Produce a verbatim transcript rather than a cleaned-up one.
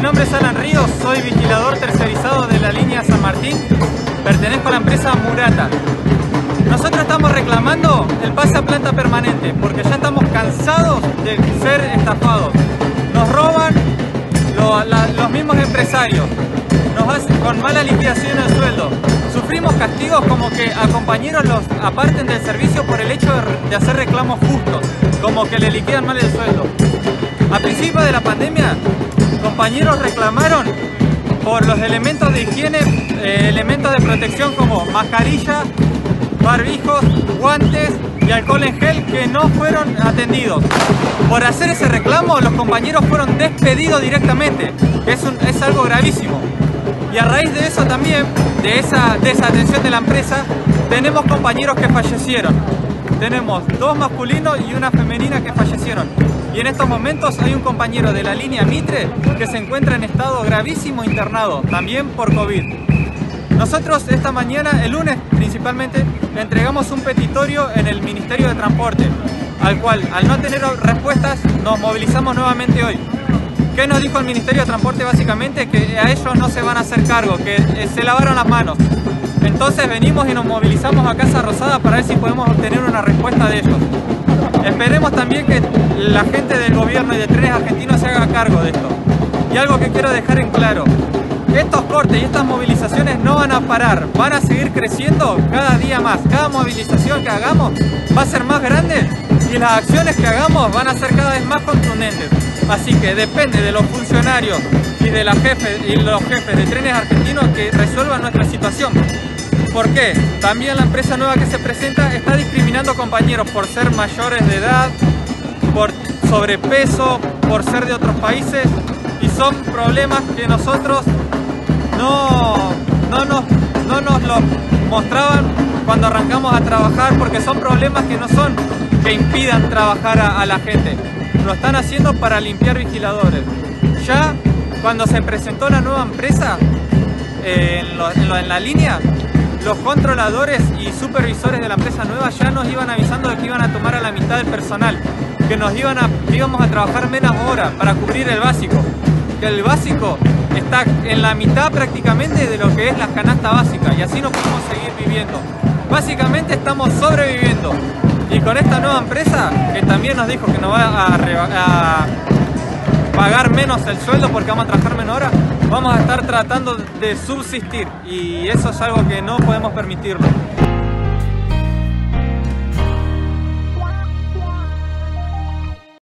nombre es Alan Ríos, soy vigilador tercerizado de la línea San Martín, pertenezco a la empresa Murata. Nosotros estamos reclamando el pase a planta permanente porque ya estamos cansados de ser estafados. Nos roban lo, la, los mismos empresarios, nos hacen con mala liquidación del sueldo. Sufrimos castigos como que a compañeros los aparten del servicio por el hecho de, de hacer reclamos justos, como que le liquidan mal el sueldo. A principio de la pandemia, compañeros reclamaron por los elementos de higiene, eh, elementos de protección como mascarilla, barbijos, guantes y alcohol en gel que no fueron atendidos. Por hacer ese reclamo, los compañeros fueron despedidos directamente, que es, un, es algo gravísimo. Y a raíz de eso también, de esa desatención de la empresa, tenemos compañeros que fallecieron. Tenemos dos masculinos y una femenina que fallecieron. Y en estos momentos hay un compañero de la línea Mitre que se encuentra en estado gravísimo internado, también por COVID. Nosotros esta mañana, el lunes principalmente, le entregamos un petitorio en el Ministerio de Transporte, al cual, al no tener respuestas, nos movilizamos nuevamente hoy. ¿Qué nos dijo el Ministerio de Transporte? Básicamente que a ellos no se van a hacer cargo, que se lavaron las manos. Entonces venimos y nos movilizamos a Casa Rosada para ver si podemos obtener una respuesta de ellos. Esperemos también que la gente del gobierno y de Trenes Argentinos se haga cargo de esto. Y algo que quiero dejar en claro, estos cortes y estas movilizaciones no van a parar, van a seguir creciendo cada día más. Cada movilización que hagamos va a ser más grande y las acciones que hagamos van a ser cada vez más contundentes. Así que depende de los funcionarios y de la jefe, y los jefes de Trenes Argentinos que resuelvan nuestra situación. ¿Por qué? También la empresa nueva que se presenta está discriminando compañeros por ser mayores de edad, por sobrepeso, por ser de otros países, y son problemas que nosotros no, no, nos, no nos los mostraban cuando arrancamos a trabajar, porque son problemas que no son que impidan trabajar a, a la gente, lo están haciendo para limpiar vigiladores. Ya cuando se presentó la nueva empresa eh, en, lo, en, lo, en la línea, los controladores y supervisores de la empresa nueva ya nos iban avisando de que iban a tomar a la mitad del personal, que nos iban a, que íbamos a trabajar menos horas para cubrir el básico, que el básico está en la mitad prácticamente de lo que es la canasta básica, y así no podemos seguir viviendo. Básicamente estamos sobreviviendo, y con esta nueva empresa, que también nos dijo que nos va a, a pagar menos el sueldo porque vamos a trabajar menos horas, vamos a estar tratando de subsistir, y eso es algo que no podemos permitirlo.